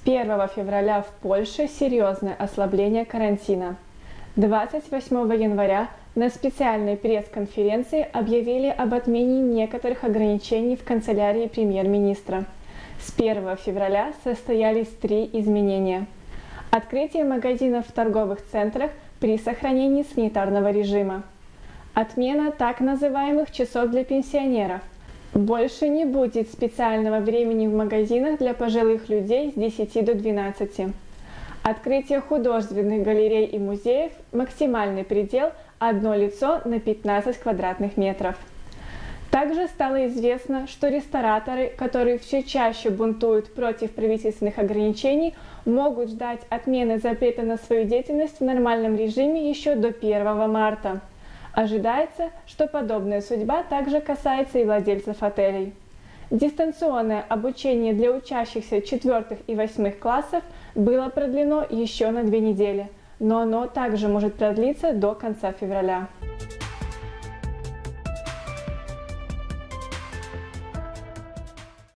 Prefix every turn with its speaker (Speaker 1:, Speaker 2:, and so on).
Speaker 1: 1 февраля в Польше серьезное ослабление карантина. 28 января на специальной пресс-конференции объявили об отмене некоторых ограничений в канцелярии премьер-министра. С 1 февраля состоялись 3 изменения. Открытие магазинов в торговых центрах при сохранении санитарного режима. Отмена так называемых часов для пенсионеров. Больше не будет специального времени в магазинах для пожилых людей с 10 до 12. Открытие художественных галерей и музеев – максимальный предел – одно лицо на 15 квадратных метров. Также стало известно, что рестораторы, которые все чаще бунтуют против правительственных ограничений, могут ждать отмены запрета на свою деятельность в нормальном режиме еще до 1 марта. Ожидается, что подобная судьба также касается и владельцев отелей. Дистанционное обучение для учащихся 4 и 8 классов было продлено еще на 2 недели, но оно также может продлиться до конца февраля.